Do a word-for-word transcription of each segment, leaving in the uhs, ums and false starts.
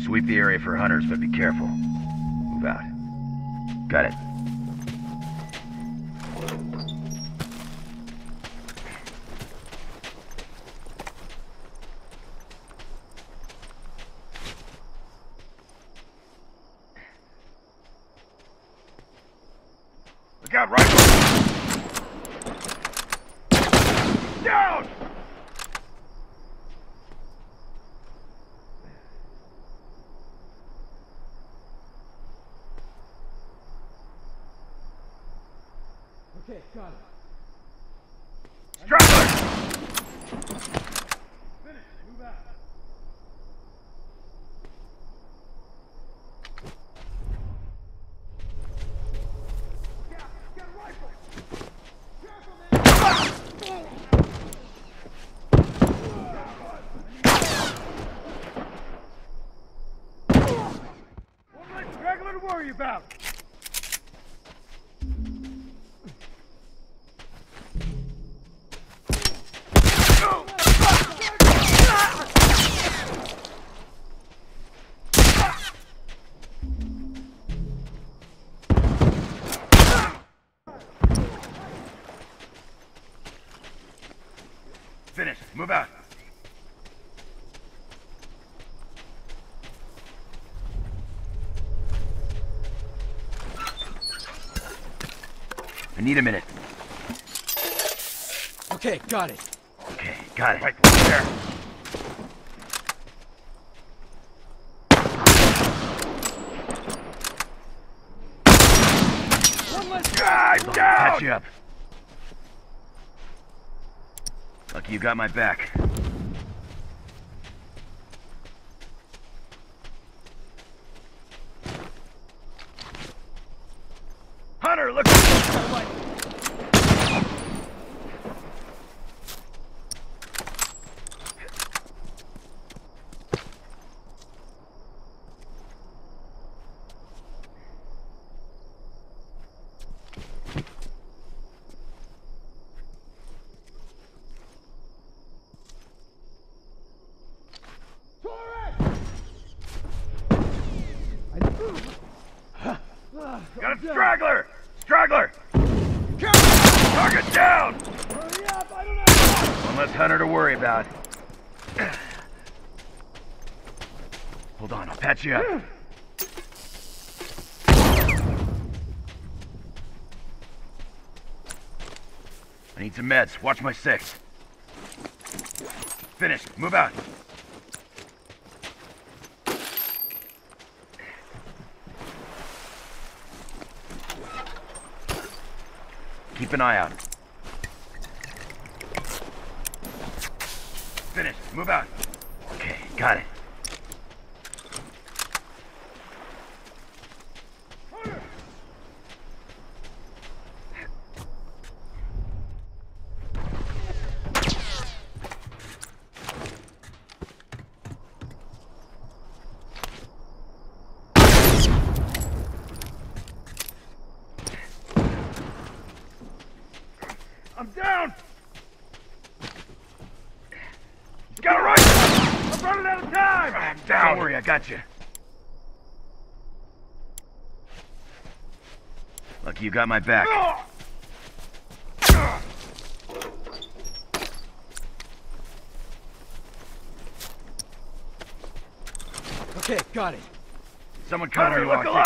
Sweep the area for hunters, but be careful. Move out. Got it. Look out, rifle! Down! Okay, got it. Straggler! Finish, move out. Yeah, got a rifle! Careful, man! One less straggler to worry about! Finished. Move out. I need a minute. Okay, got it. Okay, got it. Right there. One less Ah, straggler! down! Catch you up. Lucky you got my back. Hunter, look! Got a straggler! Straggler! Target down! Hurry up, I don't have One less hunter to worry about. Hold on, I'll patch you up. I need some meds. Watch my six. Finished. Move out. Keep an eye out. Finished. Move out. Okay, got it. I'm down! He's got a rifle! I'm running out of time! I'm down! Don't worry, I got you. Lucky you got my back. Okay, got it. Someone cover me while I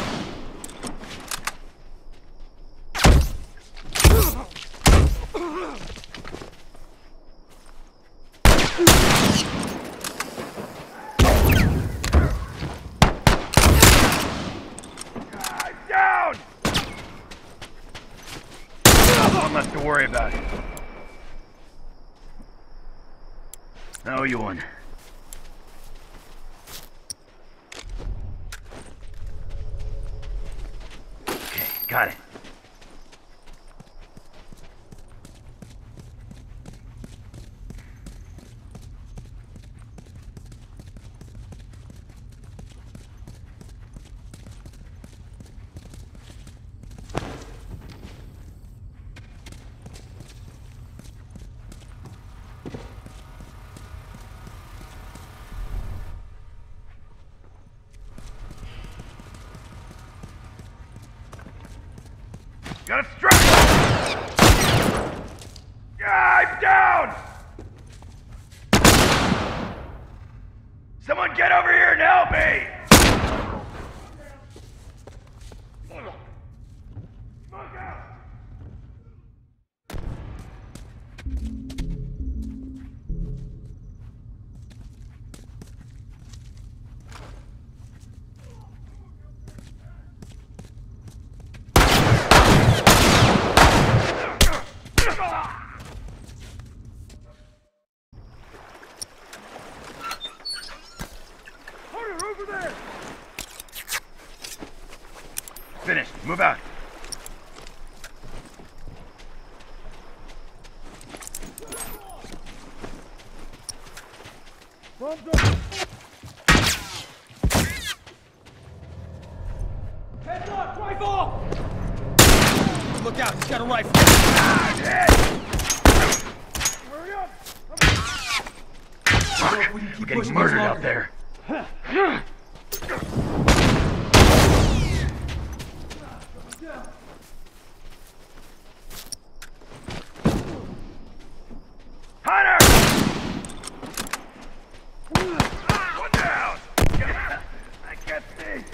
down! One less to worry about. I owe you one. Okay, got it. Got a strap! I'm down! Someone get over here and help me! Smoke out! Over there! Finished. Move out. Bombs up! Heads up! Rifle! Look out, he's got a rifle. Ah, dead. Hurry up! Fuck. We're getting murdered out there. Hunter! One down! I can't see.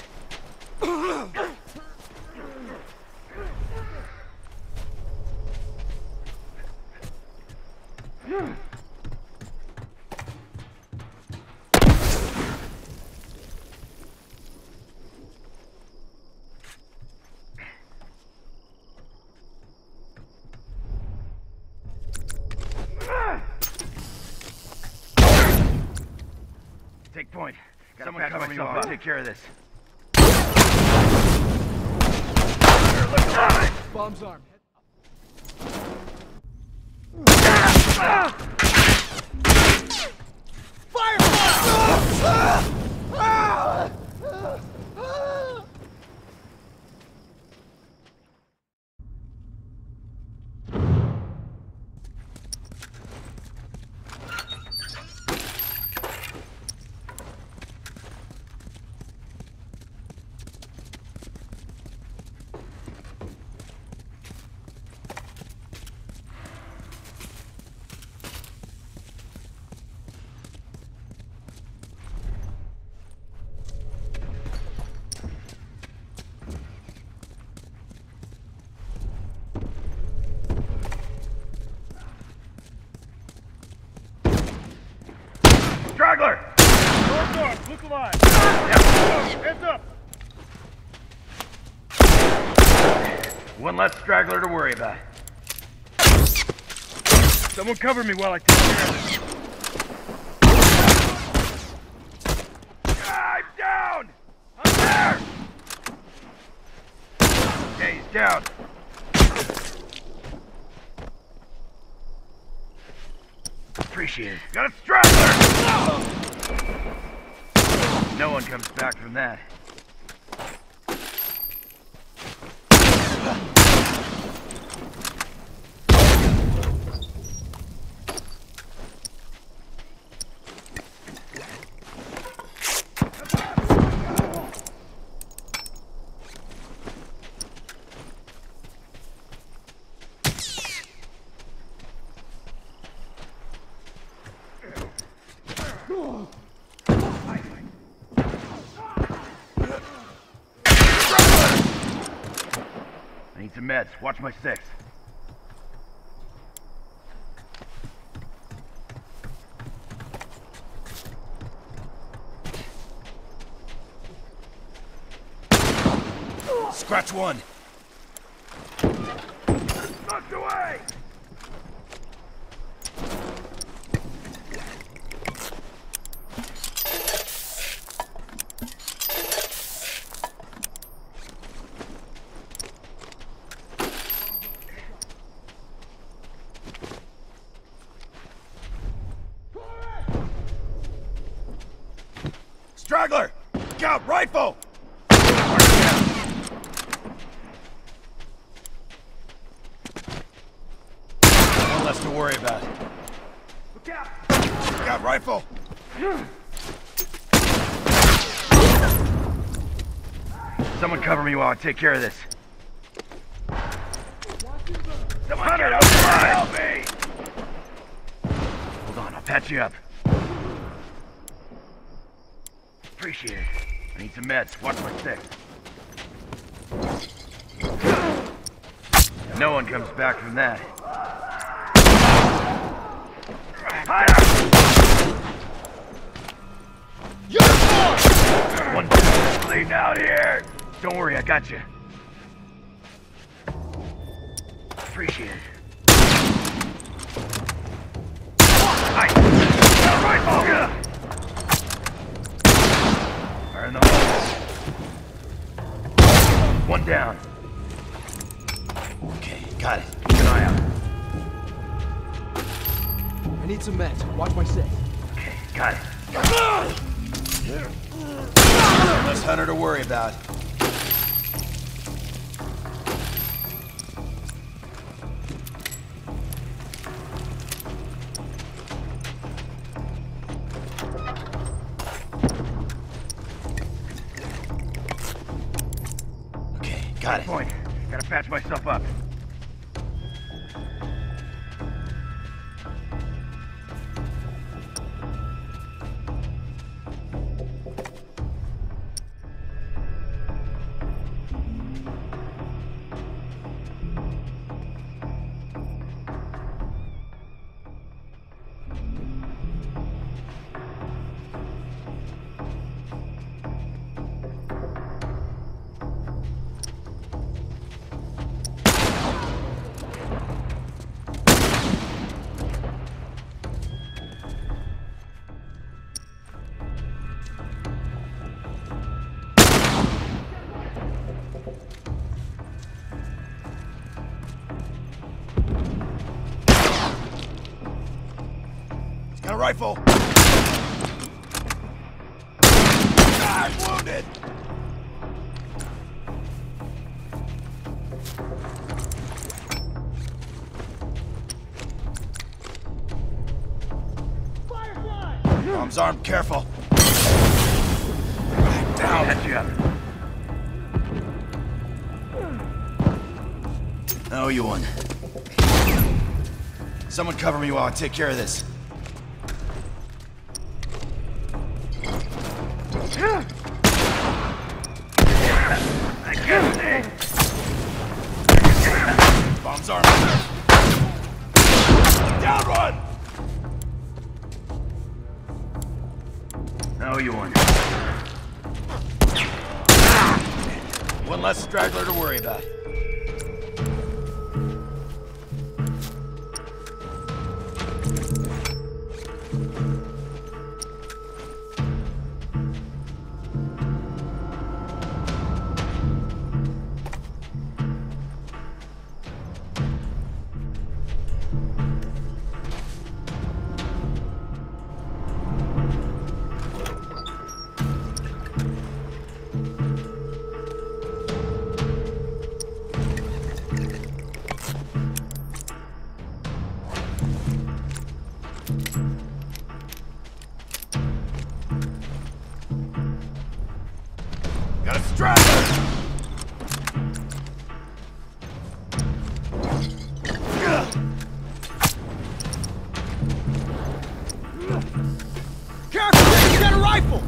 Take point. Gotta Someone cover me while I take care of this. Look alive! Bomb's armed. Fire! Straggler! Doors off! Look alive! Heads up! One less straggler to worry about. Someone cover me while I take care of this. I'm down! I'm there! Okay, he's down. Appreciate it. Got a straggler! No one comes back from that. I need some meds. Watch my six. Scratch one. Knocked away! Straggler! Scout, rifle! One less to worry about. Look out! Scout, rifle! Someone cover me while I take care of this. Someone get out there! Help me! Hold on, I'll patch you up. Appreciate it. I need some meds. Watch my six. No one comes back from that. Fire! Uniform! One bleeding out here. Don't worry, I got you. Appreciate it. Nice. Got a rifle. Fire in the hole. One down. Okay, got it. Keep an eye out. I need some meds. Watch my six. Okay, got it. Less Hunter to worry about. Okay, got it. Point. Gotta patch myself up. Got a rifle. I'm wounded. Bomb's armed, careful. Down. Patch you up. I owe you one. Someone cover me while I take care of this. I can't see. Bomb's armed. Down one! I owe you one. One less straggler to worry about. Got a straggler! Careful! You got a rifle!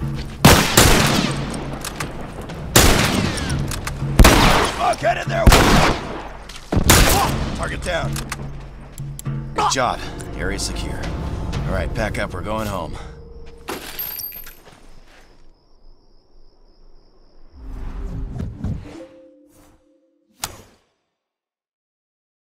Fuck, head in there! Target down. Good job. Area secure. All right, pack up. We're going home.